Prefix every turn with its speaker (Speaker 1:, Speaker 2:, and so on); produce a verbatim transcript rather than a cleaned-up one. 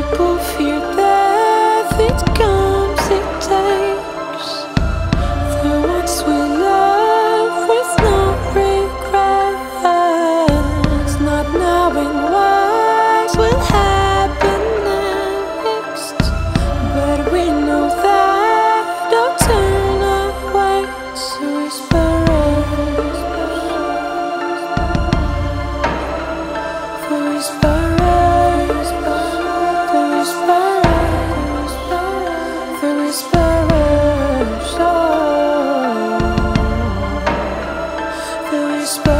Speaker 1: People fear death, it comes, it takes. The ones we love with no regrets, not knowing what will happen next. But we know that our turn awaits. So whisperers, for whisperers, the whisperers, the whisperers, oh, the whisperers.